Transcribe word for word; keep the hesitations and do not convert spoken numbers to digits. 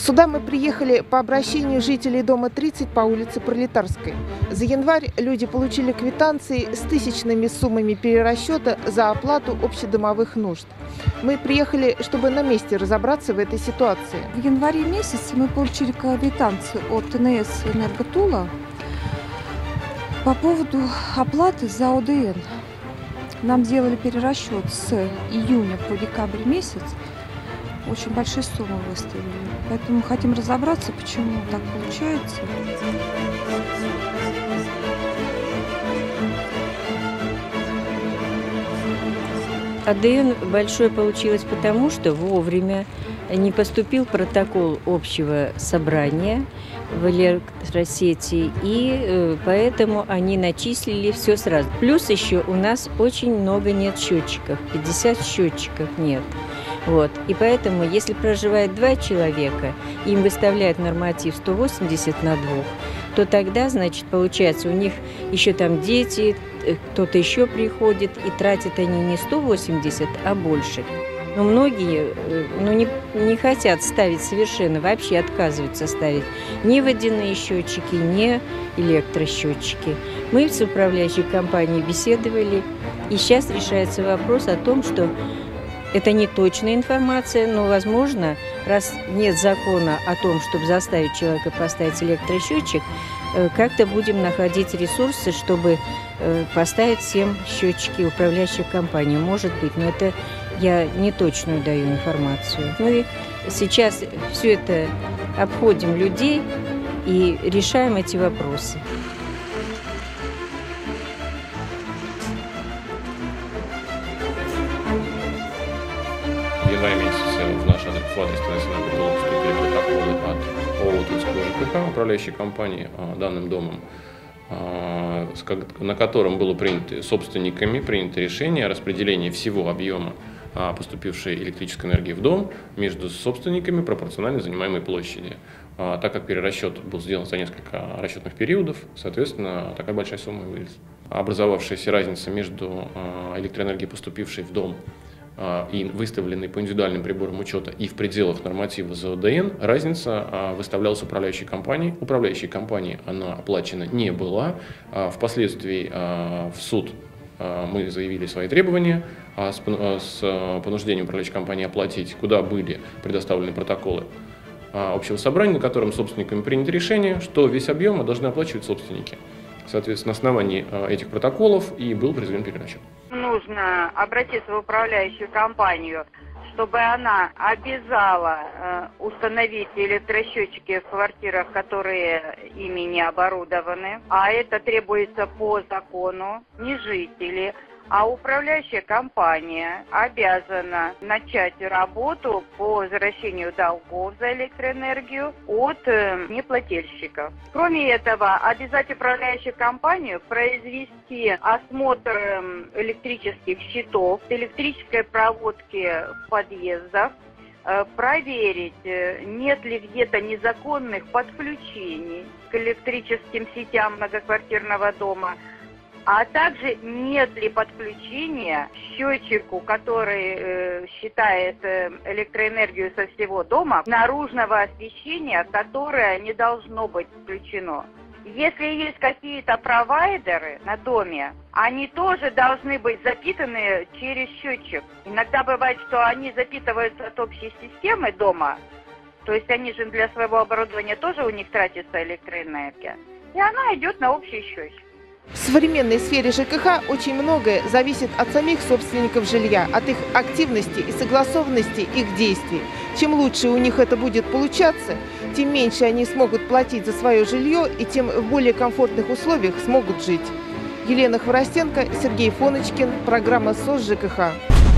Сюда мы приехали по обращению жителей дома тридцать по улице Пролетарской. За январь люди получили квитанции с тысячными суммами перерасчета за оплату общедомовых нужд. Мы приехали, чтобы на месте разобраться в этой ситуации. В январе месяце мы получили квитанцию от эн эс «Энерготула» по поводу оплаты за о дэ эн. Нам делали перерасчет с июня по декабрь месяц. Очень большие суммы выставили. Поэтому хотим разобраться, почему так получается. о дэ эн большое получилось потому, что вовремя не поступил протокол общего собрания в электросети, и э, поэтому они начислили все сразу. Плюс еще у нас очень много нет счетчиков, пятьдесят счетчиков нет. Вот. И поэтому, если проживает два человека, им выставляют норматив сто восемьдесят на двух, то тогда, значит, получается, у них еще там дети, кто-то еще приходит, и тратят они не сто восемьдесят, а больше. Но многие ну, не, не хотят ставить совершенно, вообще отказываются ставить ни водяные счетчики, ни электросчетчики. Мы с управляющей компанией беседовали, и сейчас решается вопрос о том, что это не точная информация, но, возможно, раз нет закона о том, чтобы заставить человека поставить электросчетчик, как-то будем находить ресурсы, чтобы поставить всем счетчики управляющих компаний. Может быть, но это я не точную даю информацию. Мы сейчас все это обходим людей и решаем эти вопросы. В январе месяце в наш адрес поступили протоколы от о о Тульского жэ ка ха, управляющей компании данным домом, на котором было принято собственниками принято решение о распределении всего объема поступившей электрической энергии в дом между собственниками пропорционально занимаемой площади. Так как перерасчет был сделан за несколько расчетных периодов, соответственно, такая большая сумма вылез. Образовавшаяся разница между электроэнергией, поступившей в дом, и выставленной по индивидуальным приборам учета и в пределах норматива за о дэ эн, разница выставлялась управляющей компанией. Управляющей компании она оплачена не была. Впоследствии в суд мы заявили свои требования с понуждением управляющей компании оплатить, куда были предоставлены протоколы общего собрания, на котором собственниками принято решение, что весь объем должны оплачивать собственники. Соответственно, на основании этих протоколов и был произведен перерасчет. Нужно обратиться в управляющую компанию, чтобы она обязала э, установить электросчетчики в квартирах, которые ими не оборудованы. А это требуется по закону. Не жители, а управляющая компания обязана начать работу по возвращению долгов за электроэнергию от э, неплательщиков. Кроме этого, обязать управляющую компанию произвести осмотр э, электрических щитов, электрической проводки в подъездах, э, проверить, э, нет ли где-то незаконных подключений к электрическим сетям многоквартирного дома, а также нет ли подключения к счетчику, который э, считает э, электроэнергию со всего дома, наружного освещения, которое не должно быть включено. Если есть какие-то провайдеры на доме, они тоже должны быть запитаны через счетчик. Иногда бывает, что они запитываются от общей системы дома, то есть они же для своего оборудования тоже у них тратится электроэнергия, и она идет на общий счетчик. В современной сфере жэ ка ха очень многое зависит от самих собственников жилья, от их активности и согласованности их действий. Чем лучше у них это будет получаться, тем меньше они смогут платить за свое жилье и тем в более комфортных условиях смогут жить. Елена Хворостенко, Сергей Фоночкин, программа СОС жэ ка ха.